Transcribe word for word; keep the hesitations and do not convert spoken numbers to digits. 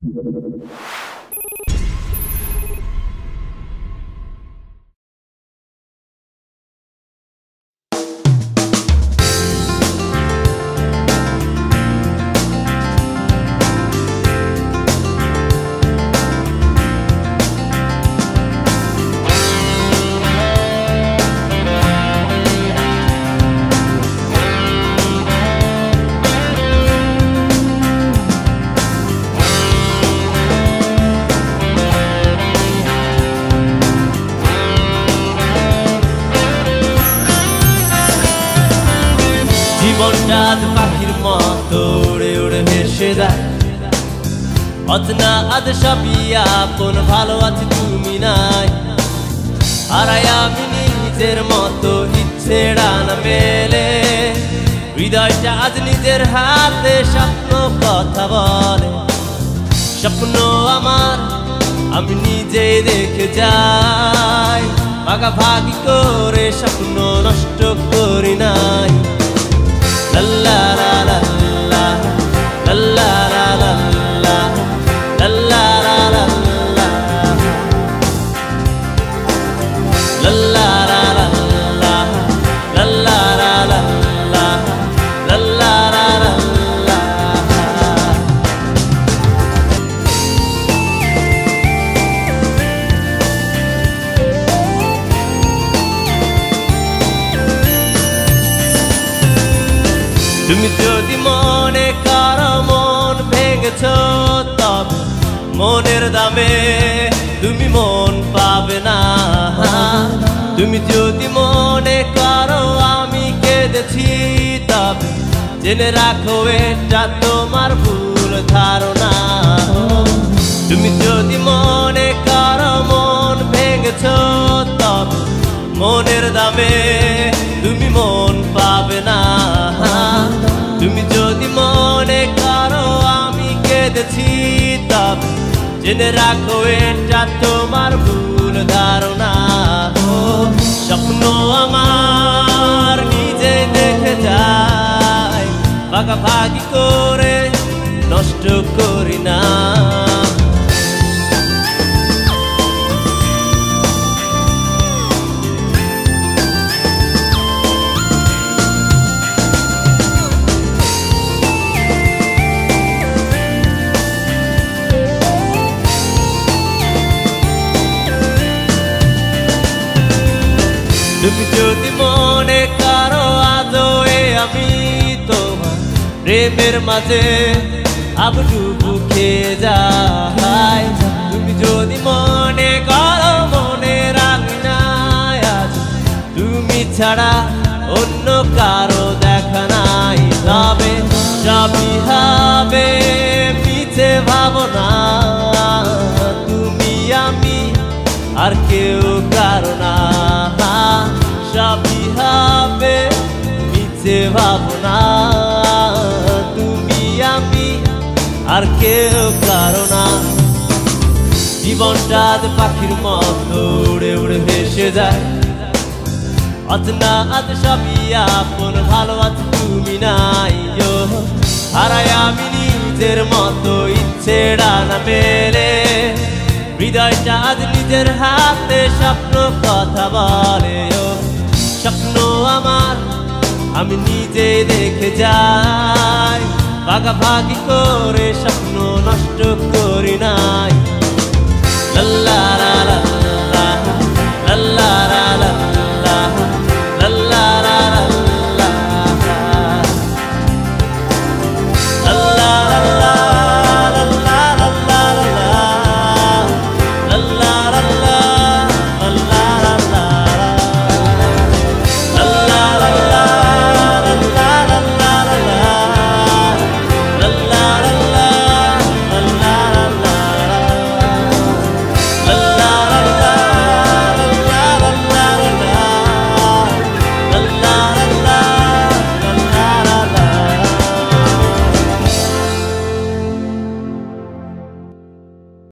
জীবনটা পাখির মতো উড়ে উড়ে ভেসে যায়, অচেনা আজ সবই আপন, ভালো আছি তুমি নাই। হারাই আমি নিজের মতো, ইচ্ছে ডানা মেলে, হৃদয়টা আজ নিজের হাতে, স্বপ্ন কথা বলে। স্বপ্ন আমার আমি নিজেই দেখে যাই, ভাগাভাগি করে স্বপ্ন নষ্ট করি নাই। La la la la la, la la la la la, la la la la la, la la la la la, la la la la la, la la la la la. তুমি যদি মনে করো মন ভেঙেছ, তবে মনের দামে তুমি মন পাবে না। তুমি যদি মনে করো আমি কেঁদেছি, তবে জেনে রাখো এটা তোমার ভুল ধারণা। তুমি যদি মনে করো মন ভেঙেছ, তবে মনের দামে তুমি মন পাবে না। তুমি যদি মনে করো আমি কেঁদেছি, তবে জেনে রাখো এটা তোমার ভুল ধারণা। স্বপ্ন আমার নিজে দেখে যায়, ভাগাভাগি করে নষ্ট করি না। তুমি যদি মনে করো আজও আমি তোমার প্রেমের মাঝে আবডুবু খেয়ে যাই। তুমি যদি মনে করো মনে রাখি না আজ তুমি ছাড়া অন্য কারো দেখা নাই, তবে সবই হবে মিছে ভাবনা। তুমি আমি আর কেউ কারো না, সবই হবে মিছে ভাবনা। তুমি আমি আর কেউ কারো না। জীবনটা আজ পাখির মতো উড়ে উড়ে ভেসে যায়, অচেনা আজ সবই আপন, ভালো আছি তুমি নাই। হারাই আমি নিজের মতো, ইচ্ছে ডানা মেলে, হৃদয়টা আজ নিজের হাতে, স্বপ্ন কথা বলে। স্বপ্ন আমার আমি নিজে দেখে যাই, ভাগাভাগি করে স্বপ্ন নষ্ট